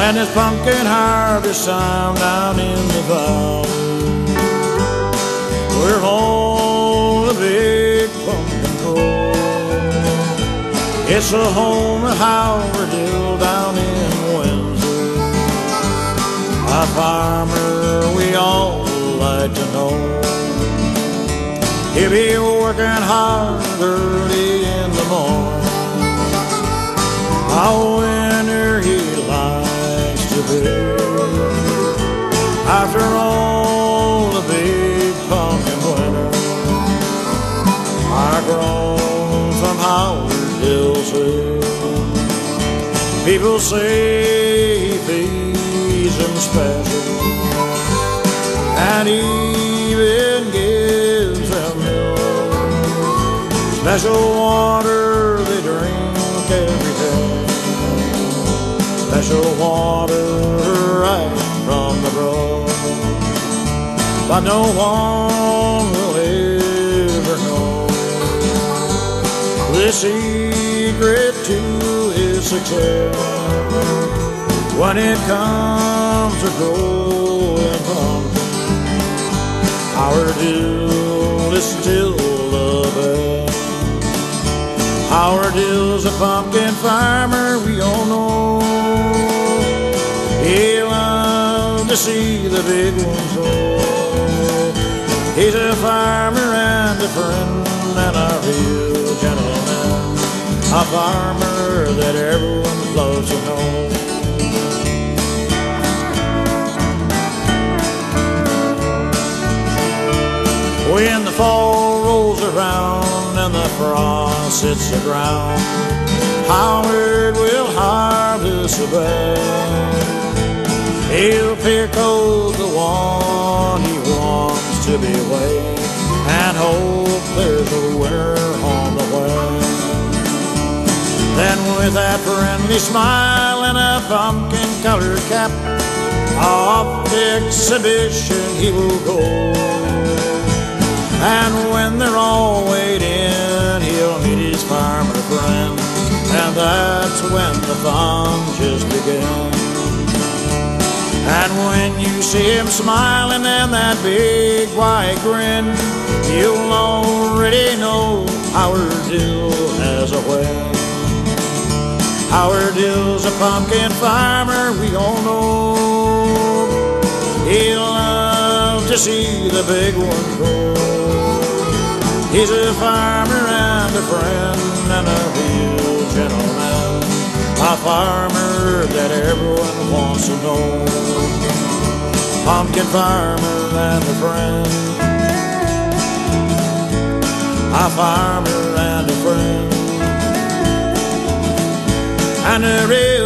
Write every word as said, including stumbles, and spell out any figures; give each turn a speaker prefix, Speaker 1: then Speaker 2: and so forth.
Speaker 1: And it's pumpkin harvest time down in the valley, where all the big pumpkin grows. It's the home of Howard Dill down in Windsor, a farmer we all like to know. He'll be working hard early in the morning, a winter he likes to be. After all the big pumpkin winners are grown from Howard Dill's hill, people say he feeds them special and even gives them milk, special water they drink every day, special water right from the brook. But no one will ever know the secret to his success when it comes to growing pumpkin. Howard Dill is still the best. Howard Dill's a pumpkin farmer we all know. He loves to see the big ones grow. He's a farmer and a friend and a real gentleman, a farmer that everyone loves to know. When the fall rolls around and the frost hits the ground, Howard will harvest the best. He'll pick out the one he wants to be weighed and hope there's a winner on the way. Then with that friendly smile and a pumpkin-colored cap, off the exhibition he will go. And when they're all weighed in, he'll meet his farmer friend, and that's when the fun just begins. And when you see him smiling and that big white grin, you'll already know Howard Dill has a way. Howard Dill's a pumpkin farmer we all know. He'll love to see the big ones grow. He's a farmer and a friend and a real gentleman, a farmer that everyone wants to know. Pumpkin farmer and a friend, a farmer and a friend, and a real